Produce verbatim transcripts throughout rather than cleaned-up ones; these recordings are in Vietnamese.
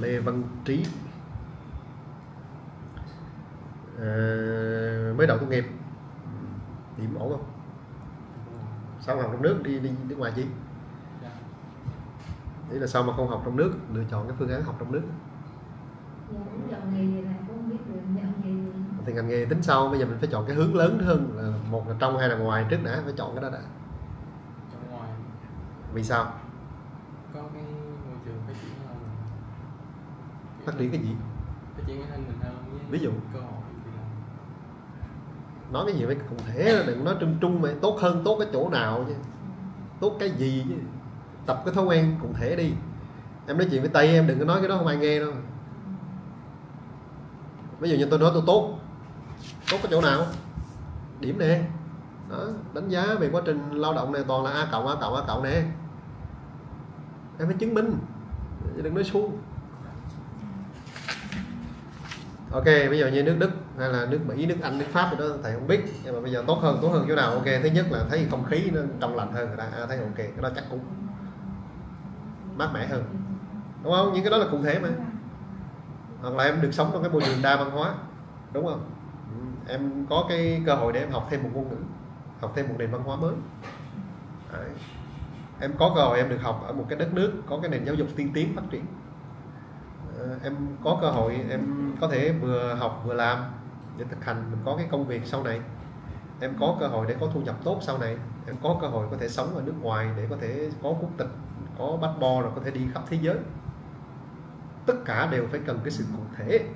Lê Văn Trí. À, mới đầu tốt nghiệp, điểm ổn không? Sao học trong nước đi đi nước ngoài chi? Đấy là sao mà không học trong nước, lựa chọn cái phương án học trong nước? Thì ngành nghề tính sau, bây giờ mình phải chọn cái hướng lớn hơn, là một là trong hay là ngoài trước đã, phải chọn cái đó đã. Trong ngoài. Vì sao? Có cái môi trường phát triển hơn. Phát triển cái gì? Phát triển cái thân mình hơn. Ví dụ? Cơ hội. Nói cái gì phải cụ thể, đừng nói chung chung mà tốt hơn, tốt cái chỗ nào chứ, tốt cái gì chứ. Tập cái thói quen cụ thể đi. Em nói chuyện với Tây em đừng có nói cái đó không ai nghe đâu. Ví dụ như tôi nói tôi tốt, tốt cái chỗ nào, điểm nè đó, đánh giá về quá trình lao động này toàn là A cộng A cộng A cộng nè, em phải chứng minh, đừng nói suông. Ok, bây giờ như nước Đức hay là nước Mỹ, nước Anh, nước Pháp gì đó thầy không biết, nhưng mà bây giờ tốt hơn, tốt hơn chỗ nào? Ok, thứ nhất là thấy không khí nó trong lành hơn người ta, à, thấy ok, cái đó chắc cũng mát mẻ hơn, đúng không? Những cái đó là cụ thể mà. Hoặc là em được sống trong cái môi trường đa văn hóa, đúng không? Em có cái cơ hội để em học thêm một ngôn ngữ, học thêm một nền văn hóa mới. Đấy. Em có cơ hội em được học ở một cái đất nước có cái nền giáo dục tiên tiến phát triển. Em có cơ hội em có thể vừa học vừa làm để thực hành, mình có cái công việc sau này. Em có cơ hội để có thu nhập tốt sau này. Em có cơ hội có thể sống ở nước ngoài để có thể có quốc tịch, có passport rồi có thể đi khắp thế giới. Tất cả đều phải cần cái sự cụ thể.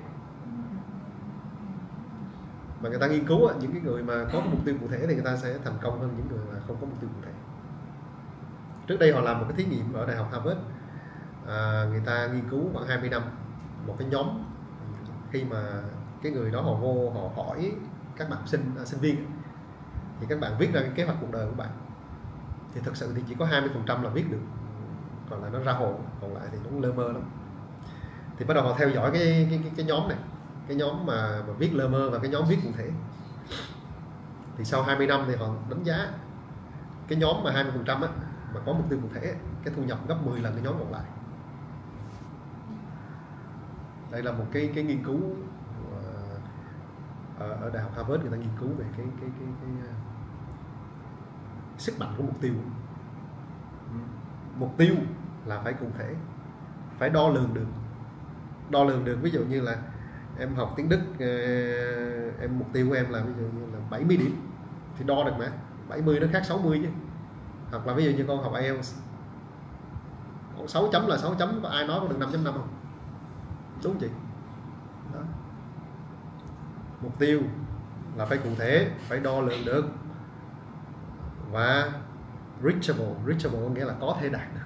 Mà người ta nghiên cứu những cái người mà có cái mục tiêu cụ thể thì người ta sẽ thành công hơn những người mà không có mục tiêu cụ thể. Trước đây họ làm một cái thí nghiệm ở Đại học Harvard. À, người ta nghiên cứu khoảng hai mươi năm một cái nhóm, khi mà cái người đó họ vô họ hỏi các bạn sinh à, sinh viên thì các bạn viết ra cái kế hoạch cuộc đời của bạn, thì thực sự thì chỉ có hai mươi phần trăm là viết được, còn lại nó ra hồn, còn lại thì nó lơ mơ lắm. Thì bắt đầu họ theo dõi cái cái cái, cái nhóm này, cái nhóm mà, mà viết lơ mơ và cái nhóm viết cụ thể. Thì sau hai mươi năm thì họ đánh giá cái nhóm mà hai mươi phần trăm á, mà có mục tiêu cụ thể, cái thu nhập gấp mười lần cái nhóm còn lại. Đây là một cái cái nghiên cứu ở, ở Đại học Harvard, người ta nghiên cứu về cái cái cái, cái, cái sức mạnh của mục tiêu. Mục tiêu là phải cụ thể, phải đo lường được. Đo lường được, ví dụ như là em học tiếng Đức, em mục tiêu của em là ví dụ như là bảy mươi điểm thì đo được mà, bảy mươi nó khác sáu mươi chứ. Hoặc là ví dụ như con học ai eo, con sáu chấm là sáu chấm, có ai nói có được năm chấm năm không? Đúng chị? Đó. Mục tiêu là phải cụ thể, phải đo lường được và reachable. Reachable có nghĩa là có thể đạt được.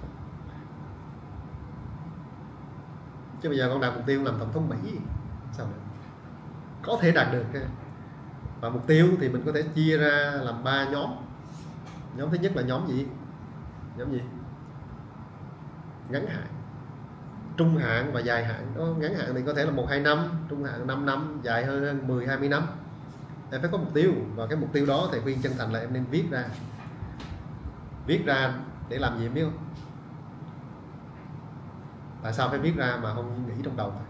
Chứ bây giờ con đặt mục tiêu làm tổng thống Mỹ sao được? Có thể đạt được. Và mục tiêu thì mình có thể chia ra làm ba nhóm. Nhóm thứ nhất là nhóm gì? Nhóm gì? Ngắn hạn, trung hạn và dài hạn. Đó, ngắn hạn thì có thể là một hai năm, trung hạn năm năm, dài hơn hơn mười hai mươi năm. Em phải có mục tiêu, và cái mục tiêu đó thì khuyên chân thành là em nên viết ra. Viết ra để làm gì em biết không? Tại sao phải viết ra mà không nghĩ trong đầu?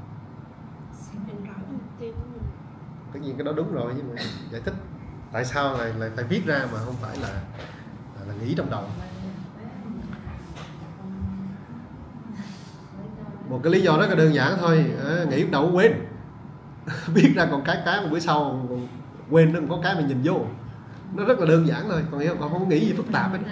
Tất nhiên cái đó đúng rồi, nhưng mà giải thích tại sao lại, lại phải viết ra mà không phải là, là, là nghĩ trong đầu. Một cái lý do rất là đơn giản thôi, à, nghĩ trong đầu quên. Viết ra còn cái cái mà bữa sau còn quên, nó còn có cái mình nhìn vô. Nó rất là đơn giản thôi, còn hiểu không, không nghĩ gì phức tạp hết.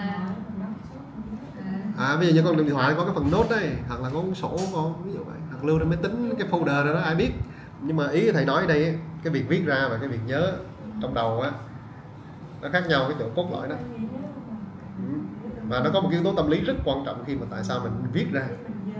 À, bây giờ như con điện thoại có cái phần nốt đấy, hoặc là có cuốn sổ con, ví dụ vậy, hoặc lưu trên máy tính cái folder đó, đó ai biết. Nhưng mà ý thầy nói ở đây, cái việc viết ra và cái việc nhớ trong đầu á, nó khác nhau cái chỗ cốt lõi đó. Và nó có một yếu tố tâm lý rất quan trọng khi mà tại sao mình viết ra,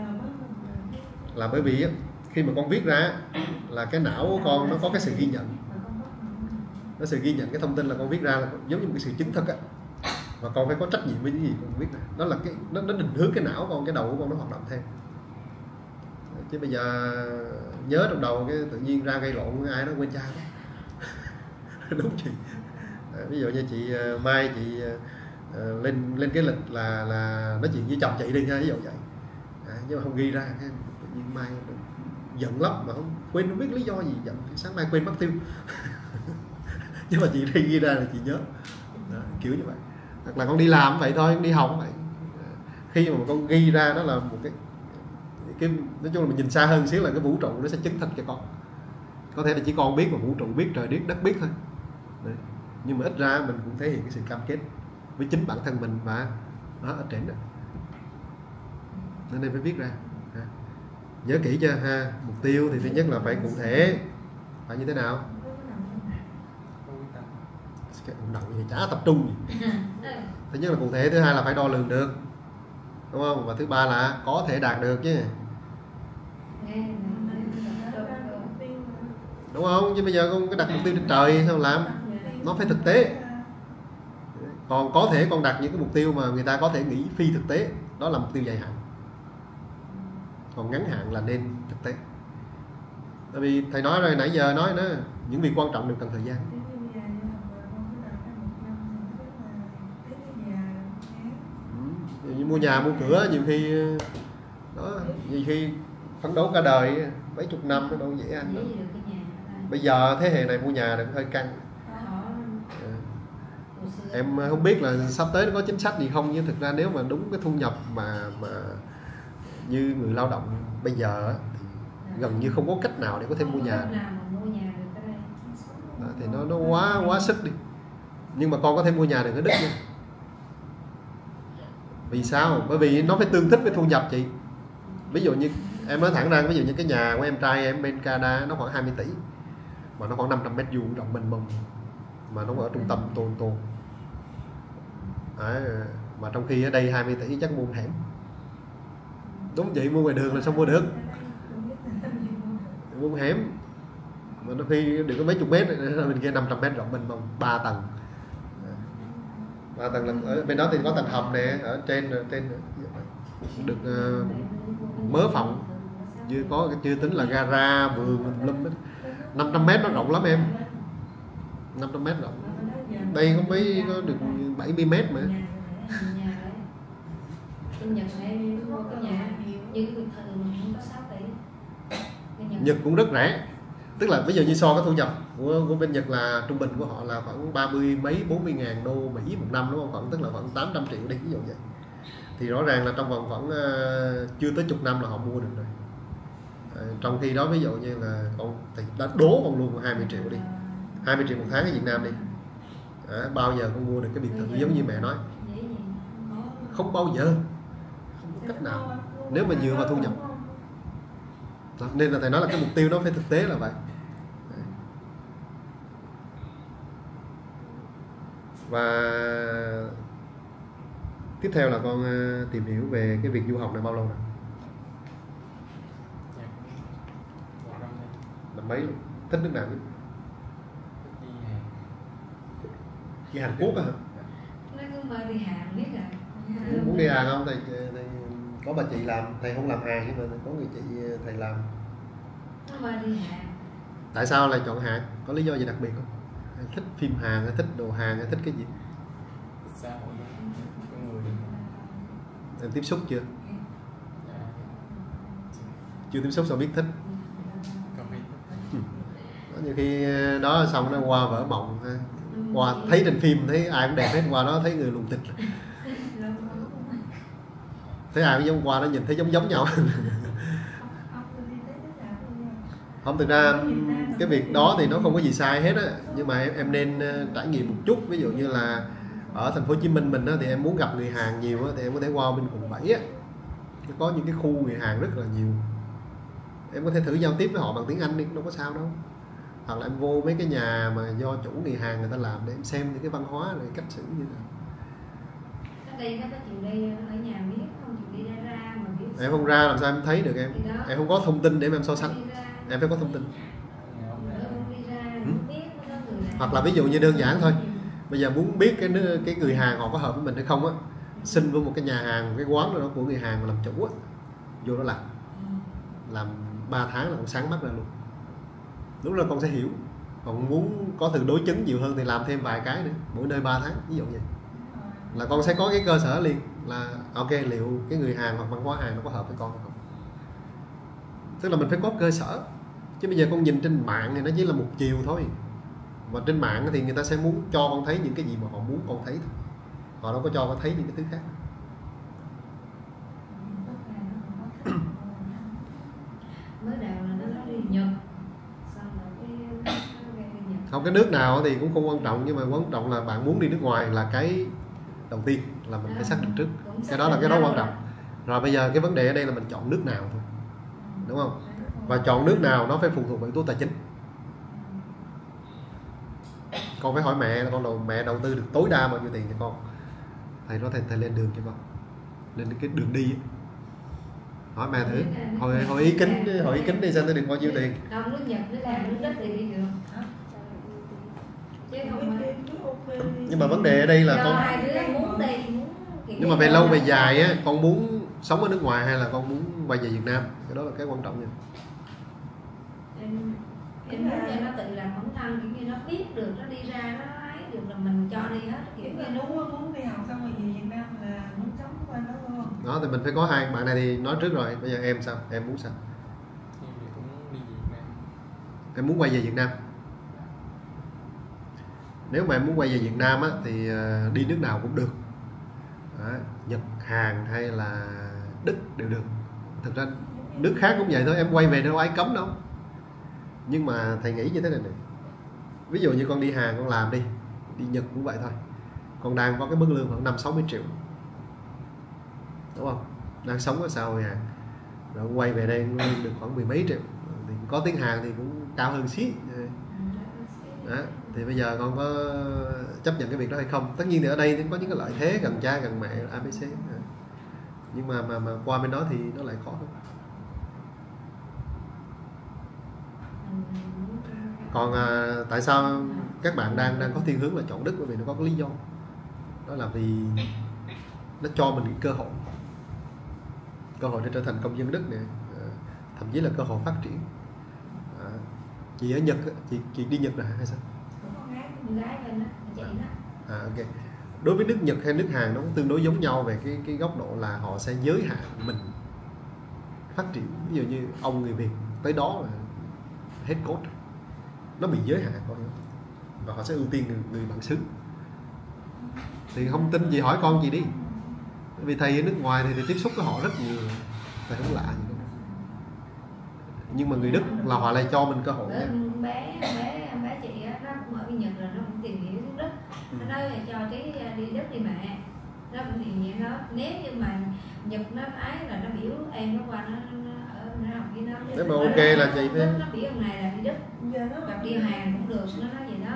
là bởi vì khi mà con viết ra là cái não của con nó có cái sự ghi nhận, nó sự ghi nhận cái thông tin là con viết ra là giống như một cái sự chứng thực á, và con phải có trách nhiệm với những gì con viết ra. Đó là cái nó, nó định hướng cái não con, cái đầu của con nó hoạt động thêm. Chứ bây giờ nhớ trong đầu cái tự nhiên ra gây lộn với ai đó quên cha đó. Đúng chị. À, ví dụ như chị Mai, chị uh, lên lên cái lịch là là nói chuyện với chồng chị đi nha, ví dụ vậy. À, nhưng mà không ghi ra, cái tự nhiên mai giận lắm mà không quên, không biết lý do gì giận, sáng mai quên mất tiêu. Nhưng mà chị ghi ra là chị nhớ. Đó, kiểu như vậy. Hoặc là con đi làm vậy thôi, đi học vậy, khi mà con ghi ra đó là một cái cái nói chung là mình nhìn xa hơn xíu là cái vũ trụ nó sẽ chứng thực cho con. Có thể là chỉ con biết mà vũ trụ biết, trời biết, đất biết thôi. Đấy. Nhưng mà ít ra mình cũng thể hiện cái sự cam kết với chính bản thân mình và đó, ở trên đó. Nên phải viết ra ha. Nhớ kỹ chưa ha. Mục tiêu thì thứ nhất là phải cụ thể, phải như thế nào, cái vận động thì chả tập trung gì. Thứ nhất là cụ thể, thứ hai là phải đo lường được, đúng không, và thứ ba là có thể đạt được chứ, đúng không? Chứ bây giờ con cái đặt mục tiêu trên trời sao làm, nó phải thực tế. Còn có thể con đặt những cái mục tiêu mà người ta có thể nghĩ phi thực tế, đó là mục tiêu dài hạn. Còn ngắn hạn là nên thực tế. Tại vì thầy nói rồi, nãy giờ nói nữa, những việc quan trọng đều cần thời gian. Ừ, như mua nhà mua cửa nhiều khi đó, nhiều khi phấn đấu cả đời mấy chục năm nó đâu dễ ăn đâu. Bây giờ thế hệ này mua nhà được hơi căng. À, em không biết là sắp tới nó có chính sách gì không, nhưng thực ra nếu mà đúng cái thu nhập mà mà như người lao động bây giờ thì gần như không có cách nào để có thể mua nhà. Đó, thì nó nó quá quá sức đi. Nhưng mà con có thể mua nhà được ở Đức nha. Vì sao? Bởi vì nó phải tương thích với thu nhập chị. Ví dụ như em nói thẳng ra, ví dụ như cái nhà của em trai em bên Canada nó khoảng hai mươi tỷ, mà nó khoảng năm trăm mét vuông rộng mênh mông, mà nó ở trung tâm Toronto. À, mà trong khi ở đây hai mươi tỷ chắc mua một hẻm. Đúng vậy, mua ngoài đường là sao mua được, mua một hẻm mà nó khi được có mấy chục mét, bên kia năm trăm mét rộng mênh mông, ba tầng. Ba tầng là ở bên đó thì có tầng hầm nè, ở trên trên được uh, mớ phòng, chưa có chưa tính là gara vườn lum hết. năm trăm mét nó rộng lắm em, năm trăm mét rộng. Đây có mấy có được bảy mươi mét mà. Nhật cũng rất rẻ, tức là ví dụ như so với thu nhập của, của bên Nhật là trung bình của họ là khoảng ba mươi mấy bốn mươi ngàn đô Mỹ một năm, đúng không, khoảng tức là khoảng tám trăm triệu đi, ví dụ vậy. Thì rõ ràng là trong vòng khoảng uh, chưa tới chục năm là họ mua được rồi. À, trong khi đó ví dụ như là con thì đã đố con luôn hai mươi triệu đi, hai mươi triệu một tháng ở Việt Nam đi, à, bao giờ con mua được cái biệt thự giống như mẹ nói? Không bao giờ, không có cách nào nếu mà dựa vào thu nhập. Đó, nên là thầy nói là cái mục tiêu nó phải thực tế là vậy. Và tiếp theo là con tìm hiểu về cái việc du học này bao lâu rồi? Năm mấy luôn? Thích nước nào nhất? Đi Hàn Quốc á hả? Nó cứ mơ đi Hàn biết rồi. Muốn, muốn đi Hàn không? Thầy, thầy có bà chị làm, thầy không làm Hàn nhưng mà có người chị thầy làm. Nó mơ đi Hàn. Tại sao lại chọn Hàn? Có lý do gì đặc biệt không? Hay thích phim Hàn, hay thích đồ Hàn, hay thích cái gì? Xã hội con người. Em tiếp xúc chưa? Chưa tiếp xúc sao biết thích? Đó, nhiều khi đó xong nó qua vỡ mộng, qua thấy trên phim thấy ai cũng đẹp hết, qua đó thấy người lùn tịch, thấy ai cũng giống, qua nó nhìn thấy giống giống nhau. Không, thực ra cái việc đó thì nó không có gì sai hết á, nhưng mà em em nên trải nghiệm một chút. Ví dụ như là ở thành phố Hồ Chí Minh mình á, thì em muốn gặp người Hàn nhiều á, thì em có thể qua bên quận bảy á, nó có những cái khu người Hàn rất là nhiều, em có thể thử giao tiếp với họ bằng tiếng Anh đi, đâu có sao đâu. Hoặc là em vô mấy cái nhà mà do chủ người Hàn người ta làm để em xem những cái văn hóa rồi cách xử như nào. Đây nó có chịu đi ở nhà biết không, chịu đi ra ra mà biết. Em không ra làm sao em thấy được em? Em không có thông tin để em so sánh. Em phải có thông tin. Ừ. Hoặc là ví dụ như đơn giản thôi, bây giờ muốn biết cái cái người Hàn họ có hợp với mình hay không á, xin vô một cái nhà hàng, một cái quán nào đó của người Hàn mà làm chủ á, vô đó làm làm ba tháng là con sáng mắt ra luôn. Lúc đó con sẽ hiểu. Còn muốn có từ đối chứng nhiều hơn thì làm thêm vài cái nữa, mỗi nơi ba tháng, ví dụ vậy. Là con sẽ có cái cơ sở liền là ok, liệu cái người Hàn hoặc văn hóa Hàn nó có hợp với con hay không. Tức là mình phải có cơ sở. Chứ bây giờ con nhìn trên mạng thì nó chỉ là một chiều thôi. Và trên mạng thì người ta sẽ muốn cho con thấy những cái gì mà họ muốn con thấy thôi. Họ đâu có cho con thấy những cái thứ khác. Mới đầu là nó nói đi Nhật, xong rồi cái nó gây đi Nhật. Không, cái nước nào thì cũng không quan trọng, nhưng mà quan trọng là bạn muốn đi nước ngoài là cái đầu tiên là mình phải xác định trước. Cái đó là cái đó quan trọng. Rồi bây giờ cái vấn đề ở đây là mình chọn nước nào thôi, đúng không? Và chọn nước nào nó phải phụ thuộc vào yếu tố tài chính. Con phải hỏi mẹ, con đầu mẹ đầu tư được tối đa bao nhiêu tiền cho con, thầy nói thầy, thầy lên đường cho con, lên cái đường đi ấy. Hỏi mẹ thử, hỏi, hỏi ý kính hỏi ý kính đi xem nó được bao nhiêu tiền. Không, nước Nhật, nước Hàn, nước Đức thì đi được. Chứ không mà. Nhưng mà vấn đề ở đây là Do con hai đứa muốn đi, muốn nhưng mà về lâu về dài á, con muốn sống ở nước ngoài hay là con muốn quay về Việt Nam, cái đó là cái quan trọng nha. Em, em muốn cho nó tự làm bản thân, kiểu như nó biết được, nó đi ra, nó ấy được là mình cho đi hết. Kiểu như nó muốn muốn đi học xong rồi về Việt Nam là muốn sống qua đó luôn. Đó thì mình phải có hai bạn này thì nói trước rồi. Bây giờ em sao? Em muốn sao? Em thì cũng đi về Việt Nam. Em muốn quay về Việt Nam. Nếu mà em muốn quay về Việt Nam á, thì đi nước nào cũng được. Đó, Nhật, Hàn hay là Đức đều được. Thực ra nước khác cũng vậy thôi, em quay về đâu ai cấm đâu. Nhưng mà thầy nghĩ như thế này này. Ví dụ như con đi Hàn con làm đi, đi Nhật cũng vậy thôi. Con đang có cái mức lương khoảng năm sáu mươi triệu, đúng không? Đang sống ở xã hội Hàn, rồi quay về đây lương được khoảng mười mấy triệu, thì có tiếng Hàn thì cũng cao hơn xí. Đó. Thì bây giờ con có chấp nhận cái việc đó hay không? Tất nhiên thì ở đây có những cái lợi thế gần cha gần mẹ a bê xê, nhưng mà mà mà qua bên đó thì nó lại khó hơn. Còn à, tại sao các bạn đang đang có thiên hướng là chọn Đức? Bởi vì nó có cái lý do, đó là vì nó cho mình cái cơ hội cơ hội để trở thành công dân Đức này, thậm chí là cơ hội phát triển. À, chị ở Nhật, chị chị đi Nhật rồi hay sao? gái bên đó, chị đó. À, ok. Đối với nước Nhật hay nước Hàn nó cũng tương đối giống nhau về cái cái góc độ là họ sẽ giới hạn mình phát triển. Ví dụ như ông người Việt tới đó là hết cốt, nó bị giới hạn con, và họ sẽ ưu tiên người, người bản xứ. Thì không tin gì hỏi con gì đi, vì thầy ở nước ngoài thì, thì tiếp xúc với họ rất nhiều, thầy không lạ gì đâu. Nhưng mà người Đức là họ lại cho mình cơ hội nha. Bé bé bé chị á, nó cũng ở bên Nhật rồi, nó cũng tìm hiểu tiếng Đức. Nó nói là cho cái đi Đức đi mẹ. Nó cũng tìm hiểu nó, nếu như mà Nhật nó ái là nó biểu em nó qua nó nó ở nó học với nó. Nếu mà ok là chị Đức, nó biểu ông này là đi Đức. Hoặc đi Hàn cũng được, nó nói vậy đó.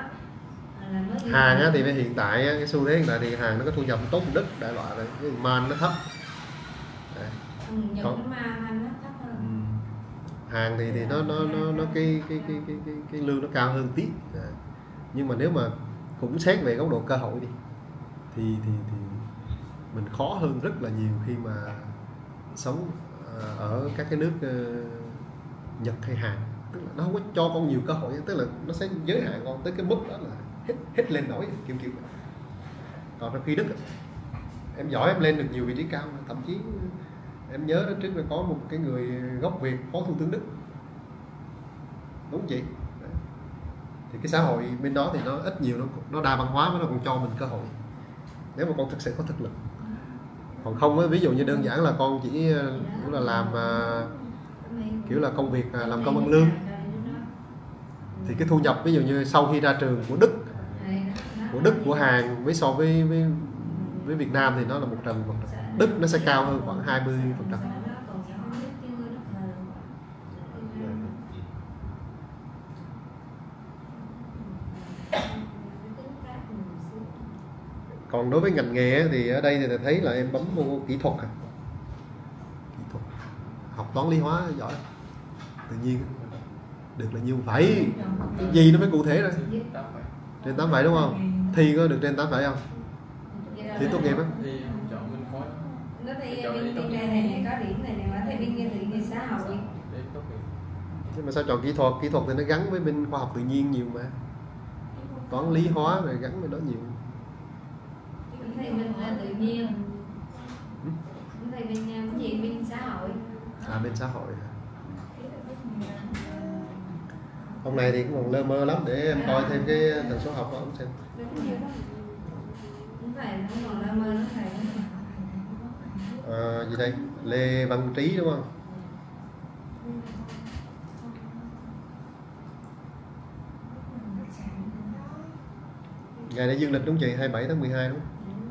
Hàn á, thì hiện tại cái xu thế hiện tại thì Hàn nó có thu nhập tốt hơn Đức, đại loại là cái man nó thấp. Đấy. Ừ, Nhật nó man nó thấp hơn. Ừ. Hàn thì thì nó nó nó nó cái cái cái cái cái, cái lương nó cao hơn tí. Đấy. Nhưng mà nếu mà cũng xét về góc độ cơ hội đi thì thì thì mình khó hơn rất là nhiều khi mà sống ở các cái nước Nhật hay Hàn. Tức là nó không có cho con nhiều cơ hội, tức là nó sẽ giới hạn con tới cái mức đó là hết hết lên nổi kiểu kiểu. Còn trong khi Đức em giỏi em lên được nhiều vị trí cao, thậm chí em nhớ đó trước là có một cái người gốc Việt phó thủ tướng Đức, đúng không chị? Đấy. Thì cái xã hội bên đó thì nó ít nhiều nó nó đa văn hóa, nó còn cho mình cơ hội nếu mà con thực sự có thực lực. Còn không á, ví dụ như đơn giản là con chỉ kiểu là làm kiểu là công việc làm công ăn lương, thì cái thu nhập ví dụ như sau khi ra trường của Đức của Đức của Hàn với so với với với Việt Nam thì nó là một trăm phần trăm. Đức nó sẽ cao hơn khoảng hai mươi phần trăm. Còn đối với ngành nghề thì ở đây thì thầy thấy là em bấm vô kỹ thuật à. Kỹ thuật, học toán lý hóa giỏi, tự nhiên được là nhiêu phải, cái gì nó phải cụ thể rồi. Trên tám phẩy đúng không? Thi có được trên tám phẩy không? Thi tốt nghiệp á? Thi chọn bên khối. Nó thi bên bên này này có điểm này này, mà thi bên kia tự nhiên xã hội. Nhưng mà sao chọn kỹ thuật? Kỹ thuật thì nó gắn với bên khoa học tự nhiên nhiều mà. Toán lý hóa rồi gắn với đó nhiều. Thầy bên tự nhiên. Thầy bên cái gì bên xã hội. À bên xã hội. Ông này thì cũng còn lơ mơ lắm, để em coi thêm cái tần số học của ông xem. Đúng thầy, nó còn lơ mơ nó thầy. À, gì đây? Lê Văn Trí đúng không? Ngày để dương lịch đúng chị, hai mươi bảy tháng mười hai đúng không?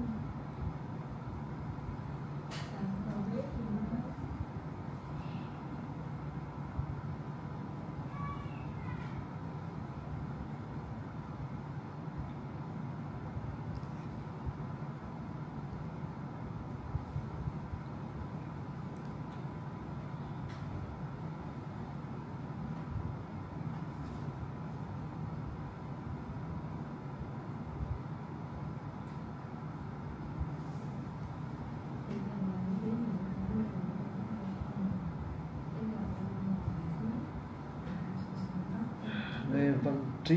Lê Văn Trí.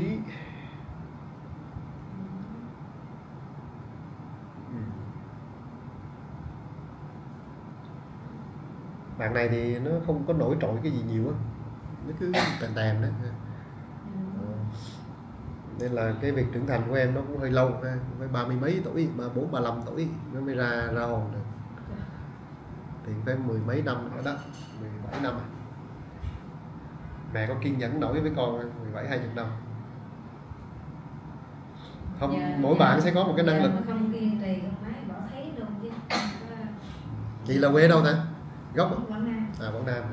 Ừ. Bạn này thì nó không có nổi trội cái gì nhiều á, nó cứ tèn tèn đấy. Ờ. Nên là cái việc trưởng thành của em nó cũng hơi lâu ha, phải ba mươi mấy tuổi, ba bốn ba lăm tuổi nó mới ra ra hồn được. Thì phải mười mấy năm nữa đó, mười bảy năm à. Mẹ có kiên nhẫn nổi với con mười bảy hai mươi năm không? Dạ, mỗi dạ, bạn sẽ có một cái năng lực. Không kiên trì con máy bỏ thấy luôn chứ. Chị là quê đâu ta? Gốc à? Quảng Nam. À, Quảng Nam.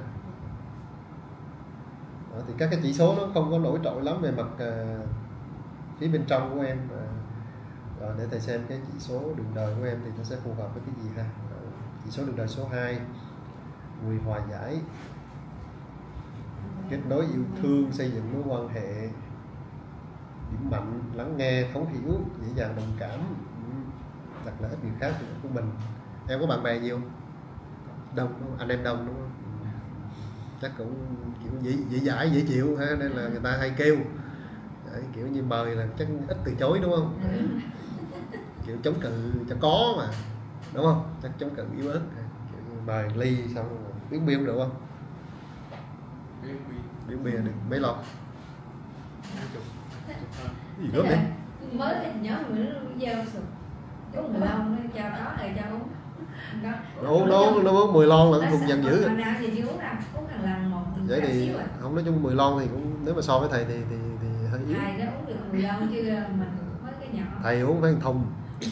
Đó, thì các cái chỉ số nó không có nổi trội lắm về mặt uh, phía bên trong của em. Uh, rồi để thầy xem cái chỉ số đường đời của em thì nó sẽ phù hợp với cái gì ha. Uh, chỉ số đường đời số hai, người hòa giải, kết nối yêu thương, xây dựng mối quan hệ, điểm mạnh, lắng nghe, thấu hiểu, dễ dàng đồng cảm, đặt lợi ích người khác của mình. Em có bạn bè nhiều không? Đông đúng không? Anh em đông đúng không? Chắc cũng kiểu dễ, dễ dãi, dễ chịu ha, nên là người ta hay kêu. Đấy, kiểu như mời là chắc ít từ chối đúng không? Đấy. Kiểu chống cự cho có mà, đúng không? Chắc chống cự yếu ớt. Kiểu như mời ly xong rồi uống bia được không? Uống bia được mấy lon? Gì gớm đấy? Mới nhớ người nó giao sụp uống mười lon nó cho đó rồi cho uống. Nó nó nó uống mười lon là cũng dần dữ. Hồi nào thì chưa uống đâu, uống hàng lần một. Vậy thì à. Không, nói chung mười lon thì cũng nếu mà so với thầy thì thì thì hơi yếu. Thầy nó uống được mười lon chứ mình mới cái nhỏ. Thầy uống phải một thùng.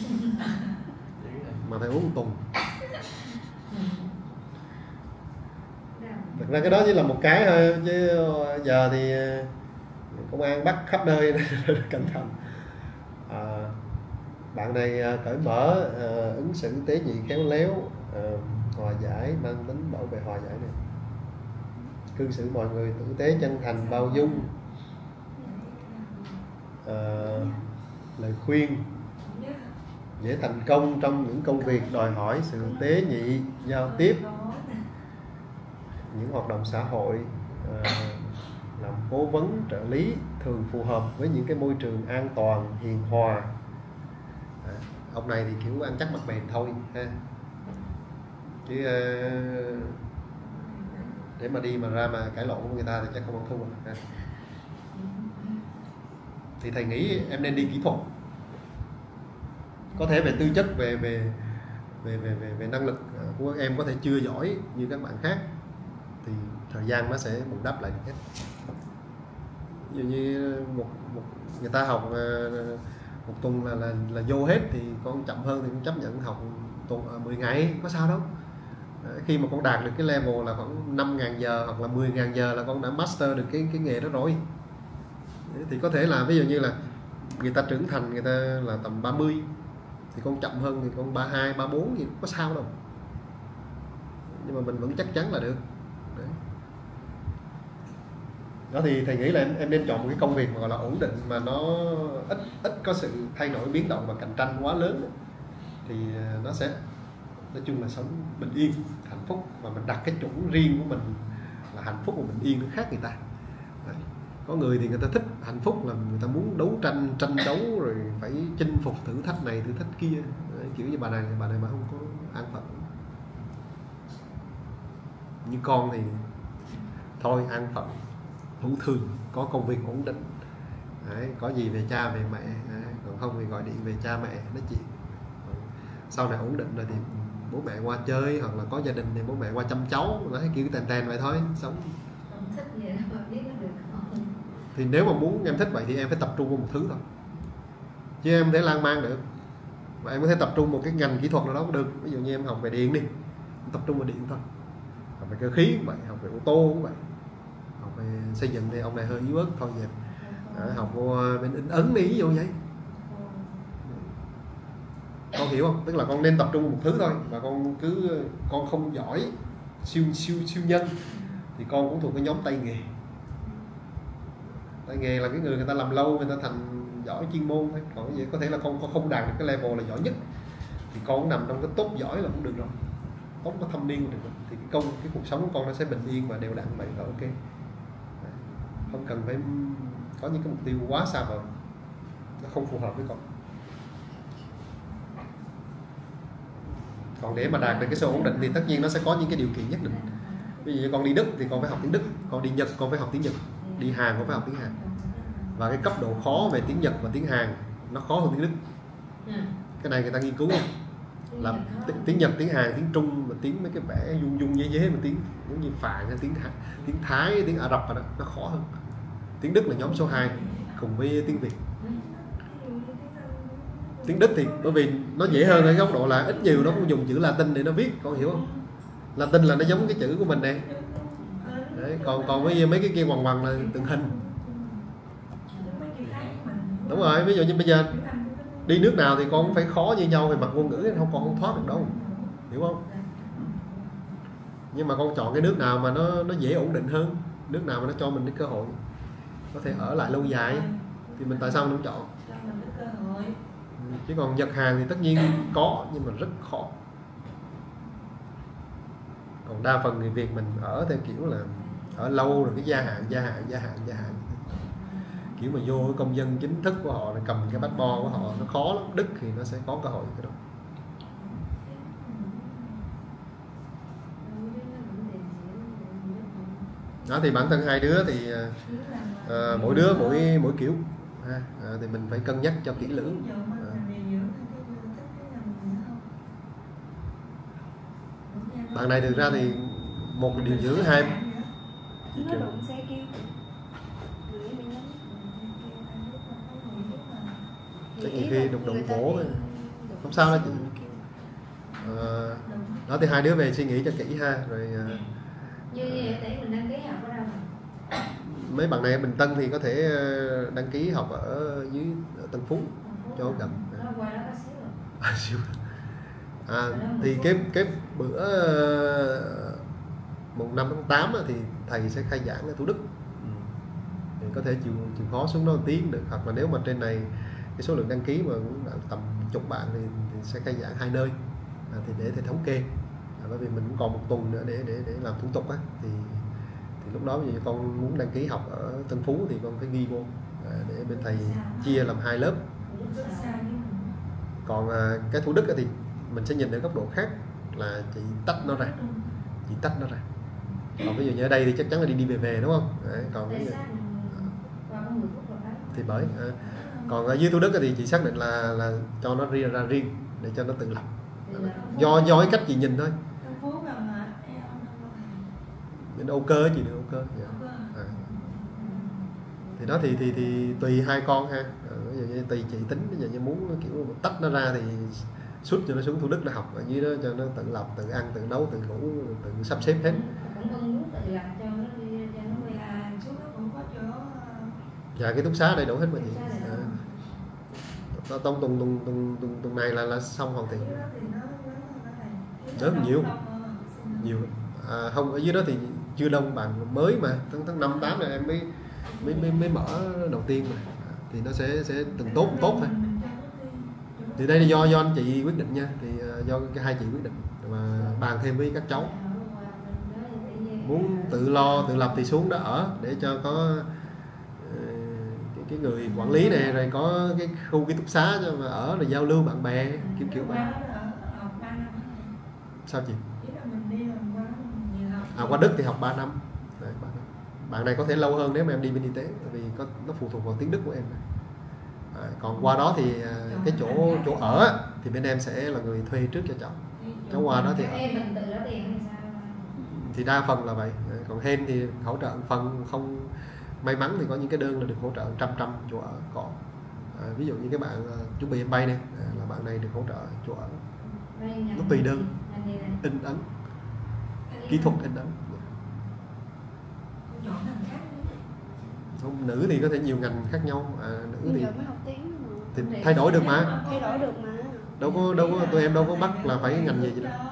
Mà thầy uống một tuần. Thật ra cái đó chỉ là một cái thôi, chứ giờ thì công an bắt khắp nơi cẩn thận. À, bạn này cởi mở, à, ứng xử tế nhị khéo léo, à, hòa giải, mang tính bảo vệ hòa giải này, cư xử mọi người tử tế, chân thành, bao dung, à, lời khuyên, dễ thành công trong những công việc đòi hỏi sự tế nhị, giao tiếp, những hoạt động xã hội, à, làm cố vấn trợ lý, thường phù hợp với những cái môi trường an toàn, hiền hòa. À, ông này thì kiểu ăn chắc mặc bền thôi ha, chứ uh, để mà đi mà ra mà cãi lộn với người ta thì chắc không ăn thua ha. Thì thầy nghĩ em nên đi kỹ thuật, có thể về tư chất, về về về về về, về năng lực của em có thể chưa giỏi như các bạn khác, thì thời gian nó sẽ bù đắp lại được hết. Ví dụ như một, một người ta học một tuần là là là vô hết, thì con chậm hơn thì con chấp nhận học tuần mười ngày, có sao đâu. Đấy, khi mà con đạt được cái level là khoảng năm nghìn giờ hoặc là mười nghìn giờ là con đã master được cái cái nghề đó rồi. Đấy, thì có thể là ví dụ như là người ta trưởng thành, người ta là tầm ba mươi thì con chậm hơn thì con ba mươi hai, ba mươi bốn thì có sao đâu. Nhưng mà mình vẫn chắc chắn là được. Đấy. Đó thì thầy nghĩ là em, em nên chọn một cái công việc mà gọi là ổn định, mà nó ít ít có sự thay đổi biến động và cạnh tranh quá lớn, thì nó sẽ nói chung là sống bình yên, hạnh phúc, và mình đặt cái chuẩn riêng của mình là hạnh phúc và bình yên nó khác người ta. Đấy. Có người thì người ta thích hạnh phúc là người ta muốn đấu tranh, tranh đấu rồi phải chinh phục thử thách này, thử thách kia. Đấy, kiểu như bà này, bà này bà không có an phận. Như con thì thôi an phận hữu thường, có công việc ổn định. Đấy, có gì về cha về mẹ. Đấy, còn không thì gọi điện về cha mẹ nói chuyện. Sau này ổn định rồi thì bố mẹ qua chơi, hoặc là có gia đình thì bố mẹ qua chăm cháu, đấy, kiểu tèn tèn vậy thôi sống. Không thích gì đâu mà biết nó được không? Thì nếu mà muốn em thích vậy thì em phải tập trung vào một thứ thôi, chứ em có thể lan man được. Và em có thể tập trung một cái ngành kỹ thuật nào đó cũng được. Ví dụ như em học về điện đi, tập trung vào điện thôi. Học về cơ khí cũng vậy, học về ô tô cũng vậy, học về xây dựng thì ông này hơi yếu ớt thôi vậy. À, học vô bên in ấn đi, ví dụ vậy. Con hiểu không? Tức là con nên tập trung vào một thứ thôi, và con cứ con không giỏi siêu siêu siêu nhân thì con cũng thuộc cái nhóm tay nghề. Tay nghề là cái người người ta làm lâu, người ta thành giỏi chuyên môn thôi. Còn cái gì có thể là con, con không đạt được cái level là giỏi nhất thì con cũng nằm trong cái top giỏi là cũng được rồi, top có thâm niên được rồi. Thì cái công cái cuộc sống của con nó sẽ bình yên và đều đặn vậy là ok. Không cần phải có những cái mục tiêu quá xa vời, nó không phù hợp với con. Còn để mà đạt được cái sự ổn định thì tất nhiên nó sẽ có những cái điều kiện nhất định. Ví dụ như con đi Đức thì con phải học tiếng Đức, con đi Nhật con phải học tiếng Nhật, đi Hàn con phải học tiếng Hàn. Và cái cấp độ khó về tiếng Nhật và tiếng Hàn nó khó hơn tiếng Đức. Cái này người ta nghiên cứu nha. Là tiếng Nhật, tiếng Hàn, tiếng Trung và tiếng mấy cái vẻ dung dung dế dế, mà tiếng giống như Phạn hay tiếng tiếng Thái, tiếng Ả Rập đó, nó khó hơn. Tiếng Đức là nhóm số hai cùng với tiếng Việt. Tiếng Đức thì bởi vì nó dễ hơn ở góc độ là ít nhiều nó cũng dùng chữ Latin để nó viết, con hiểu không? Latin là nó giống cái chữ của mình này. Đấy, còn còn với mấy cái kia hoàng hoàng là tượng hình. Đúng rồi, ví dụ như bây giờ đi nước nào thì con cũng phải khó như nhau về mặt ngôn ngữ, không con không thoát được đâu, hiểu không? Nhưng mà con chọn cái nước nào mà nó nó dễ ổn định hơn, nước nào mà nó cho mình cái cơ hội có thể ở lại lâu dài thì mình tại sao mình không chọn? Chứ còn Nhật Hàn thì tất nhiên có nhưng mà rất khó. Còn đa phần người Việt mình ở theo kiểu là ở lâu rồi cái gia hạn gia hạn gia hạn gia hạn, kiểu mà vô công dân chính thức của họ, cầm cái passport của họ nó khó lắm. Đức thì nó sẽ có cơ hội cái đó. Đó thì bản thân hai đứa thì à, mỗi đứa mỗi mỗi kiểu ha. À, thì mình phải cân nhắc cho kỹ lưỡng. À. Bạn này thực ra thì một điều dưỡng hai nó đụng xe kêu chắc nhiều khi đụng đụng cổ không sao đâu chị. À, đó thì hai đứa về suy nghĩ cho kỹ ha, rồi như vậy để mình đăng ký học ở đâu rồi? Mấy bạn này ở Bình Tân thì có thể đăng ký học ở dưới ở Tân Phú cho gần. Nó qua đó có xíu rồi. À, xíu. À, thì cái cái bữa mùng năm tháng tám thì thầy sẽ khai giảng ở Thủ Đức. Thì có thể chịu chịu khó xuống đó một tiếng được, hoặc là nếu mà trên này cái số lượng đăng ký mà cũng tầm chục bạn thì, thì sẽ khai giảng hai nơi. À, thì để thầy thống kê. À, bởi vì mình cũng còn một tuần nữa để để để làm thủ tục á, thì thì lúc đó ví dụ như con muốn đăng ký học ở Tân Phú thì con phải ghi vô à, để bên thầy chia làm hai lớp. Còn à, cái Thủ Đức thì mình sẽ nhìn ở góc độ khác là chị tách nó ra, chị tách nó ra. Còn ví dụ như ở đây thì chắc chắn là đi đi về về đúng không? Đấy, còn ví dụ, thì bởi à, còn ở dưới Thủ Đức thì chị xác định là là cho nó ra, ra riêng để cho nó tự lập. Do do cái cách chị nhìn thôi. Đến Âu Cơ chị được Âu Cơ. Dạ. À. Thì đó thì thì thì tùy hai con ha. Ví dụ như tùy chị tính, ví dụ như muốn kiểu tách nó ra thì xuất cho nó xuống Thủ Đức để học, ở dưới đó cho nó tự lập, tự ăn, tự nấu, tự ngủ, tự sắp xếp hết. Dạ cái túc xá đầy đủ hết mà chị. À. Trong tuần tuần tuần tuần tuần này là là xong hoàn thiện. Rất nhiều. Nhiều. À, không, ở dưới đó thì chưa đông, bạn mới mà tháng tháng năm tám này em mới mới mới, mới mở đầu tiên mà. À, thì nó sẽ sẽ từng tốt tốt thôi. Thì đây là do do anh chị quyết định nha, thì uh, do cái hai chị quyết định và bàn thêm với các cháu. Muốn tự lo tự lập thì xuống đó ở để cho có uh, cái, cái người quản lý này, rồi có cái khu ký túc xá cho mà ở, rồi giao lưu bạn bè kiểu kiểu vậy. Sao chị? À, qua Đức thì học ba năm. Đấy, bạn, bạn này có thể lâu hơn nếu mà em đi bên y tế, tại vì có, nó phụ thuộc vào tiếng Đức của em. Đấy, còn qua đó thì cái chỗ chỗ ở thì bên em sẽ là người thuê trước cho cháu. Cháu qua đó thì ở. Em mình tự đó tiền hay sao? Thì đa phần là vậy. Còn hen thì hỗ trợ phần, không may mắn thì có những cái đơn là được hỗ trợ trăm trăm chỗ ở có. À, ví dụ như cái bạn uh, chuẩn bị em bay này à, là bạn này được hỗ trợ chỗ ở. Nó tùy đơn, in ấn, kỹ thuật in ấn. Chọn ngành khác nữa. Không, nữ thì có thể nhiều ngành khác nhau, à, nữ thì, giờ mới học tiếng mà. thì thay đổi được mà. Thay đổi được mà. Đâu có đâu có tụi em đâu có bắt là phải ngành gì vậy đâu.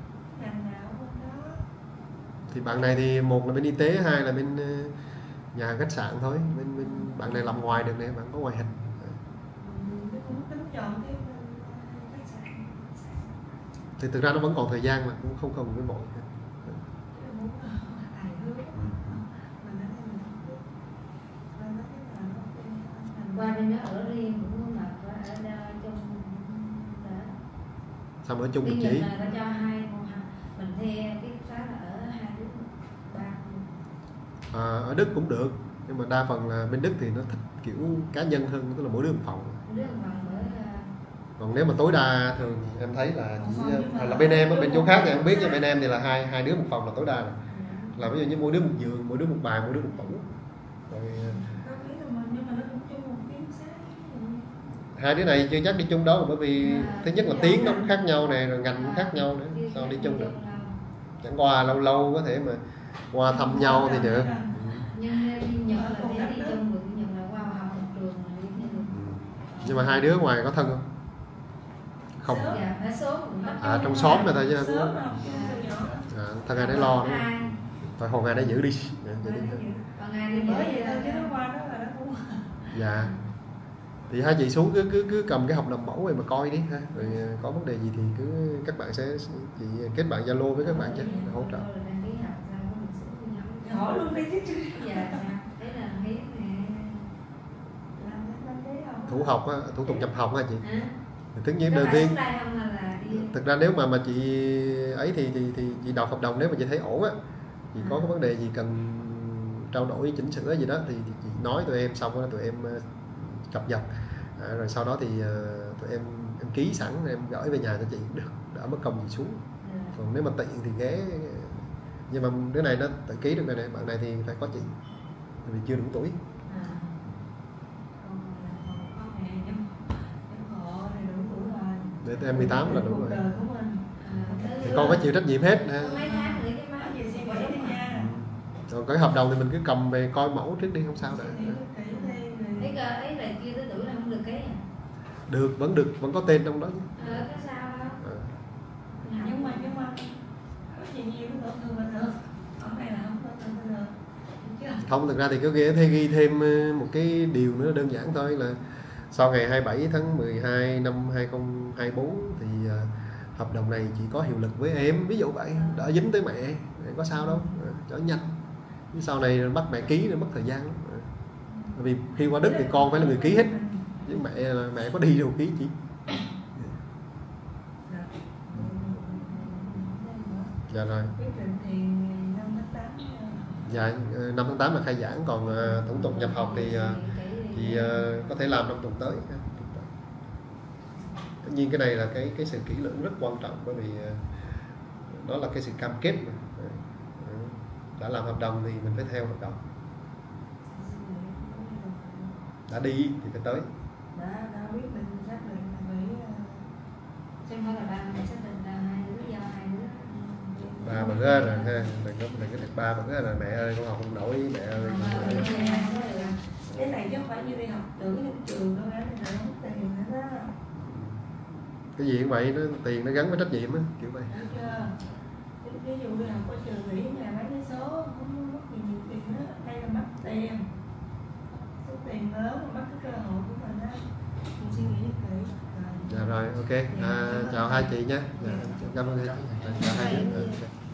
Thì bạn này thì một là bên y tế, hai là bên nhà khách sạn thôi. Bên, bên bạn này làm ngoài được nè, bạn có ngoại hình. Thì thực ra nó vẫn còn thời gian mà cũng không cần cái vội. Qua bên đó ở riêng cũng mà ở trong đó. Sao mà ở chung một Đi chỉ? Nhật là cho hai mình thuê cái xá là ở hai đứa ba. À, ở Đức cũng được, nhưng mà đa phần là bên Đức thì nó thích kiểu cá nhân hơn, tức là mỗi đứa một phòng. Đứa một phòng ở. Còn nếu mà tối đa thường em thấy là chỉ là bên em, bên chỗ khác thì em biết, nhưng bên em thì là hai hai đứa một phòng là tối đa rồi. Là ví dụ như mỗi đứa một giường, mỗi đứa một bàn, mỗi đứa một tủ. Rồi hai đứa này chưa chắc đi chung đâu, bởi vì thứ nhất là tiếng nó cũng khác nhau này, rồi ngành cũng khác nhau nữa, sao đi chung được. Chẳng qua lâu lâu có thể mà qua thăm nhau thì được. Nhưng đi Nhật là để đi chung được, Nhật là qua học một trường là đi được. Nhưng mà hai đứa ngoài có thân không? Không. Dạ, phải số À, trong xóm này thôi chứ cũng à, thân ai đấy lo nữa. Thôi hồi ngày đấy giữ đi. Dạ, giữ đi. Còn ngày đi Bởi giữ vậy thôi chứ nó qua đó là nó cũng. Dạ. Thì hai chị xuống cứ cứ cứ cầm cái hợp đồng mẫu này mà coi đi ha. Rồi có vấn đề gì thì cứ các bạn sẽ chị kết bạn Zalo với các bạn chứ hỗ trợ. Hỏi luôn đi chứ. Dạ, đấy là nghĩ Thủ học á, thủ tục nhập học hả chị? à? Thì tất nhiên đầu tiên đi... thực ra nếu mà mà chị ấy thì thì thì chị đọc hợp đồng, nếu mà chị thấy ổn á, chị có cái vấn đề gì cần trao đổi chỉnh sửa gì đó thì, thì chị nói tụi em, xong đó tụi em cập nhật à, rồi sau đó thì uh, tụi em em ký sẵn em gửi về nhà cho chị cũng được, đỡ mất công gì xuống. à. Còn nếu mà tiện thì ghé, nhưng mà cái này nó tự ký được này này, bạn này thì phải có chị vì chưa đủ tuổi. À. Để em mười tám là đủ rồi. À, Thì con phải chịu trách nhiệm hết. Mấy tháng nữa cái má gì suy nghĩ đi nha. Còn cái hợp đồng thì mình cứ cầm về coi mẫu trước đi, không sao đâu. Cái cơ ấy là chưa tới tuổi là không được cái à? Được, vẫn được, vẫn có tên trong đó chứ. Ờ, cái sao đâu. À. Nhưng mà nhưng mà có gì nhiều nó tổn thương mình được. Ở này là không tổn thương mình được. Không, thực ra thì có ghi, ghi thêm một cái điều nữa đơn giản thôi là sau ngày hai mươi bảy tháng mười hai năm hai không hai tư thì uh, hợp đồng này chỉ có hiệu lực với em, ví dụ vậy, đỡ dính tới mẹ, có sao đâu, cho nhanh. Sau này bắt mẹ ký nó mất thời gian lắm. Bởi vì khi qua Đức thì con phải là người ký hết, chứ mẹ là mẹ có đi đâu ký chỉ. Dạ rồi. Dạ, năm tháng tám là khai giảng, còn uh, thủ tục nhập học thì uh, thì uh, có thể làm trong tuần tới. Tất nhiên cái này là cái cái sự kỹ lưỡng rất quan trọng, bởi vì uh, đó là cái sự cam kết mà. Đã làm hợp đồng thì mình phải theo hợp đồng. Đã đi thì phải tới. Đã, đã biết mình xác định là phải Chứ không phải là ba mình xác định là hai đứa do hai đứa. Ba bữa rồi ha, đừng có đừng có thật ba bữa rồi mẹ ơi con học không nổi mẹ ơi. Cái này chứ không phải như đi học tử trong trường đâu á, nên là không có tiền nữa đó. Cái gì cũng vậy, nó tiền nó gắn với trách nhiệm á, kiểu vậy. Được chưa? Ví dụ đi học ở trường nghỉ nhà bán vé số không mất gì nhiều tiền đó, hay là mất tiền, số tiền lớn mà mất cái cơ hội của mình á, mình suy nghĩ kỹ. Dạ rồi, ok, à, chào hai chị nhé. Dạ, cảm ơn hai chị. Chào hai chị.